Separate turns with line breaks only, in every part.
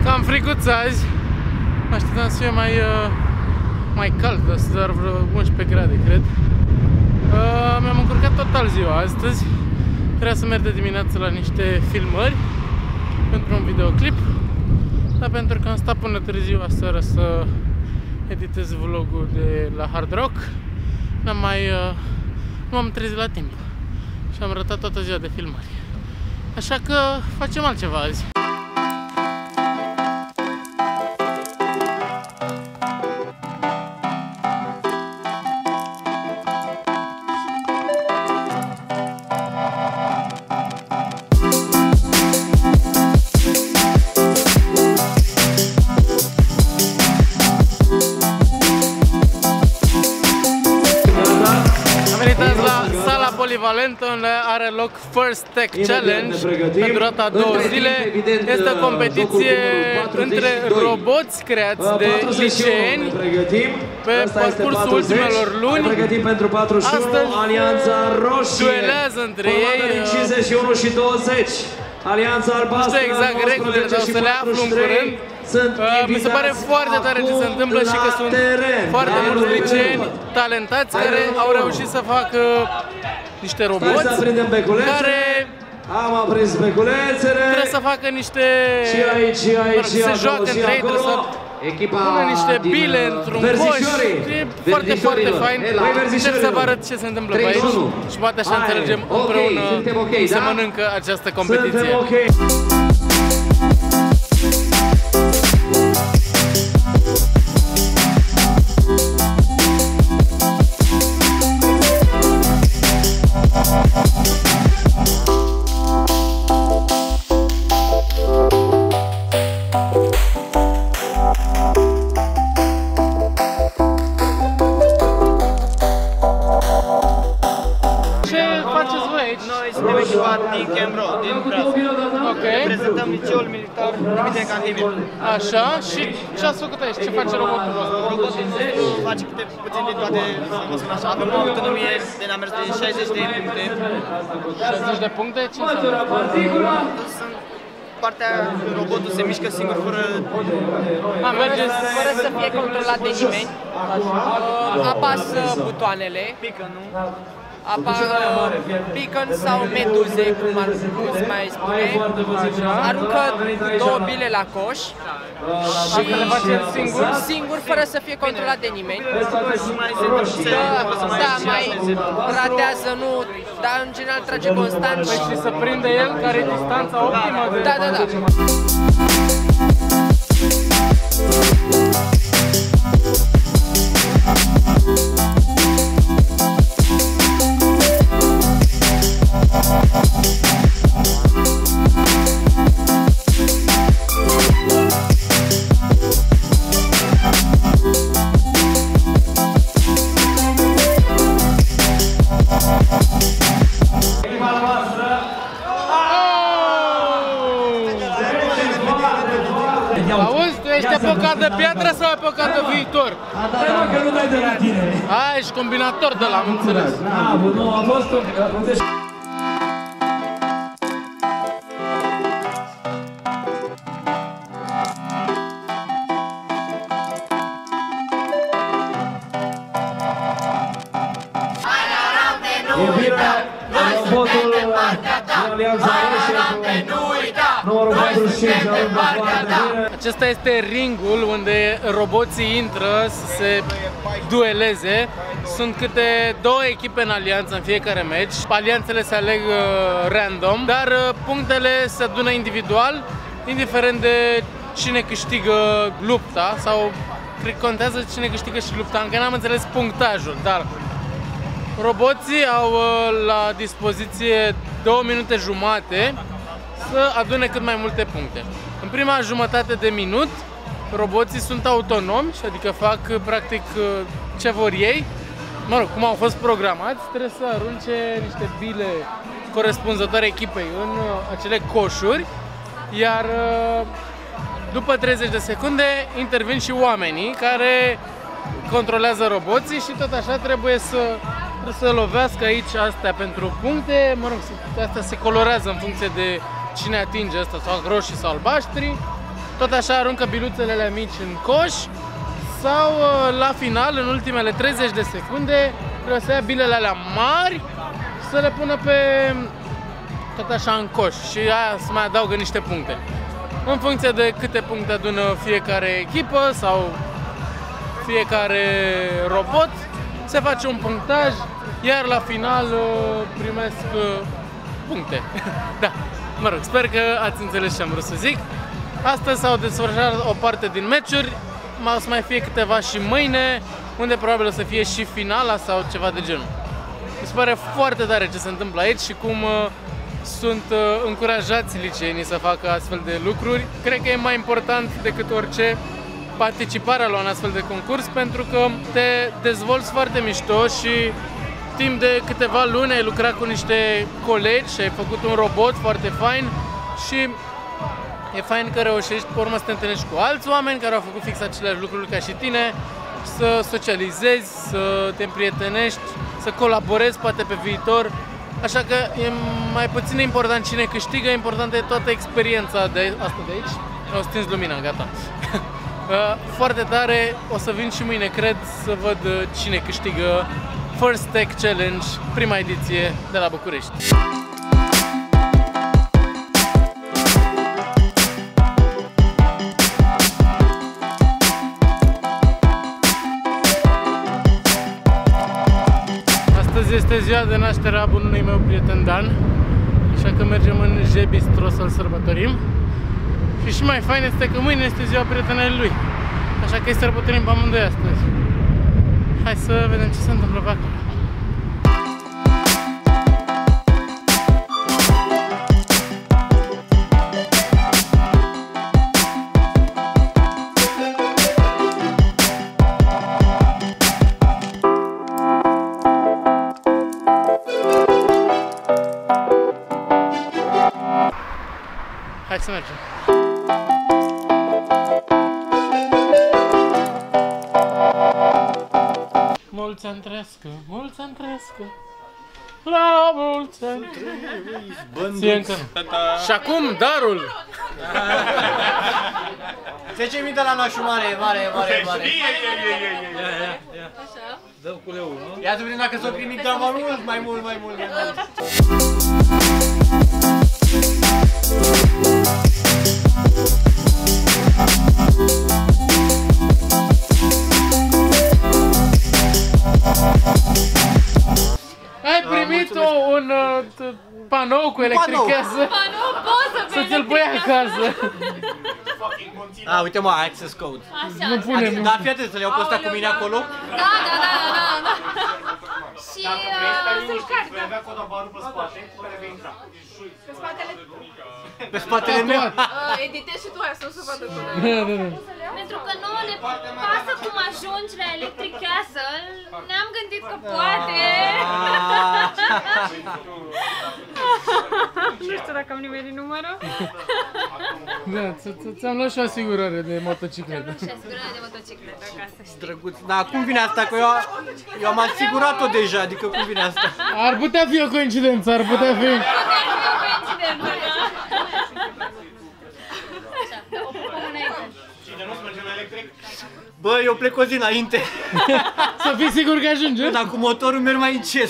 Cam fricuț azi. Așteptam să fie mai cald, doar vreo 11 grade, cred. Mi-am încurcat total ziua astăzi. Trebuia să merg de dimineață la niște filmări pentru un videoclip, dar pentru că am stat până târziu aseară să editez vlogul de la Hard Rock, nu m-am trezit la timp și am rătat toată ziua de filmări. Așa că facem altceva azi. Polivalentă, unde are loc First Tech Challenge pentru data 2 zile. Este o competiție între roboți creați de liceeni pe parcursul ultimelor luni. Astăzi duelează între ei.
51 și 20. Alianța albastră.
Nu știu exact regulile, dar o să le aflu în curând. Mi se pare foarte tare ce se întâmplă și că sunt foarte mulți liceeni talentați care au reușit să facă niște roboți care trebuie să facă niște... se joacă între ei, trebuie să pună niște bile într-un coș. E foarte, foarte fain. Încerc să vă arăt ce se întâmplă pe aici și poate așa înțelegem împreună cum se mănâncă această competiție.
Noi suntem echipat din Cambro, din Brașov. Reprezentăm liceul militar Dimite Cantimir.
Așa, și ce ați făcut aici? Ce face robotul vostru?
Robotul face puțin de toate, să vă spun așa. Avem o autonomie de a mers de 60 de puncte.
60 de puncte? Ce înseamnă?
Partea robotul se mișcă singur fără
să fie controlat de nimeni. Apasă butoanele.
pică, nu?
Beacon sau meduze, cum ar mai spune, aruncă 2 bile la coș și
le face
singur, fără să fie controlat de nimeni. Da, mai ratează, nu, dar în general trage constant.
Și să prinde el care e distanța optimă de...
Da.
Auzi, tu ești apucat de piatră sau apucat de viitor?
Dar că nu dai de la tine.
Ești combinator de la, am înțeles.
Nu, a fost un... E bine, robotul Alianța Roșie, numărul 45, aruncă foarte bine.
Acesta este ringul unde roboții intră să se dueleze. Sunt câte 2 echipe în alianță în fiecare meci. Alianțele se aleg random, dar punctele se adună individual, indiferent de cine câștigă lupta sau contează cine câștigă și lupta. Încă n-am înțeles punctajul, dar roboții au la dispoziție 2 minute jumate să adune cât mai multe puncte. În prima jumătate de minut, roboții sunt autonomi, adică fac practic ce vor ei. Mă rog, cum au fost programați, trebuie să arunce niște bile corespunzătoare echipei în acele coșuri, iar după 30 de secunde intervin și oamenii care controlează roboții și tot așa trebuie să lovească aici astea pentru puncte. Mă rog, astea se colorează în funcție de cine atinge asta, sau roșii sau albaștri. tot așa aruncă biluțele mici în coș sau la final, în ultimele 30 de secunde, trebuie să ia bilele alea mari să le pună pe tot așa în coș și aia să mai adaugă niște puncte. În funcție de câte puncte adună fiecare echipă sau fiecare robot, se face un punctaj, iar la final primesc puncte. Da, mă rog, sper că ați înțeles ce am vrut să zic. Astăzi s-au desfășurat o parte din meciuri, o să mai fie câteva și mâine, unde probabil o să fie și finala sau ceva de genul. Mi se pare foarte tare ce se întâmplă aici și cum sunt încurajați liceenii să facă astfel de lucruri. Cred că e mai important decât orice participarea la un astfel de concurs, pentru că te dezvolți foarte mișto și timp de câteva luni ai lucrat cu niște colegi și ai făcut un robot foarte fain și e fain că reușești pe urmă să te întâlnești cu alți oameni care au făcut fix aceleași lucruri ca și tine, să socializezi, să te împrietenești, să colaborezi poate pe viitor. Așa că e mai puțin important cine câștigă, importantă e toată experiența de asta de aici. Au stins lumina, gata. Foarte tare, o să vin și mâine, cred, să văd cine câștigă First Tech Challenge, prima ediție de la București. Astăzi este ziua de naștere a bunului meu prieten Dan, așa că mergem în J-Bistro să-l sărbătorim. Și mai fain este că mâine este ziua prietenei lui, așa că îi sărbătorim pe amândoi astăzi. Hai să vedem ce se întâmplă pe acolo. Hai să mergem. Mulți ani trăiască, mulți ani trăiască, la mulți ani trăiască. Și acum darul.
10.000 de la nașul mare, mare.
Așa.
Dăm cu leu, nu? Ia să vedem dacă s-o primit, dar mai mult.
Ai primit un panou cu electrichează?
Panou, poți să
ți-l pui acasă.
Uite mă, access code.
Așa.
Nu punem.
Da, fii atent, să le iau pe ăsta cu mine acolo.
Da. Și să-și carcă.
avea codabarul pe spate, cu care vei intra.
Pe spatele...
Pe spatele meu.
Editezi și tu aia, să nu se vadă cu
Da.
Pentru că nouă ne pasă cum ajungi la Electric Castle, ne-am gândit că poate... Nu știu dacă am nimerit numărul.
Da, ți-am luat și o asigurare de motocicletă.
Și asigurare de motocicletă, ca să știi.
Drăguț. Da, cum vine asta? Că eu am asigurat-o deja, adică cum vine asta?
Ar putea fi o coincidență, ar putea fi.
Putea fi o coincidență, da? Așa, o pupăm înainte.
Bă, eu plec o zi înainte.
Să fii sigur că ajunge.
Dar cu motorul merg mai încet.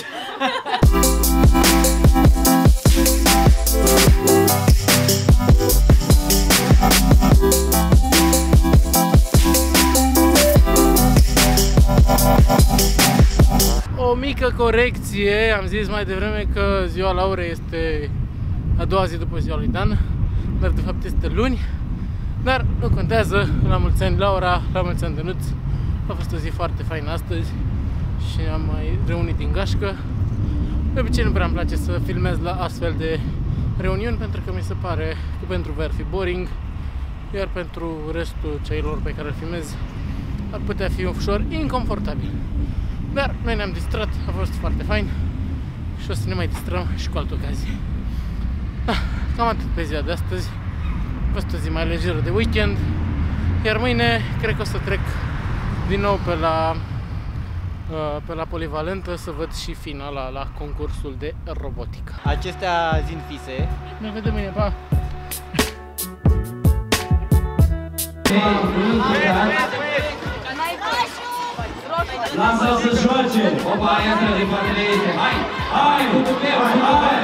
O mică corecție, am zis mai devreme că ziua Laurei este a doua zi după ziua lui Dan, dar de fapt este luni. Dar nu contează, la mulți ani Laura, la mulți ani Dănuț. A fost o zi foarte faină astăzi și am mai reunit din gașcă. De obicei nu prea îmi place să filmez la astfel de reuniuni, pentru că mi se pare că pentru voi ar fi boring, iar pentru restul celor pe care îl filmez ar putea fi ușor inconfortabil. Dar noi ne-am distrat, a fost foarte fain și o să ne mai distrăm și cu altă ocazie. Cam atât pe ziua de astăzi. A fost o zi mai lejeră de weekend, iar mâine cred că o să trec din nou pe la polivalentă să văd și finala la concursul de robotică.
Acestea zin fise.
Ne vedem mâine, pa!
Lasă-l să joace! Opa, iată din partea ei! Hai! Hai, cu tupeu! Hai!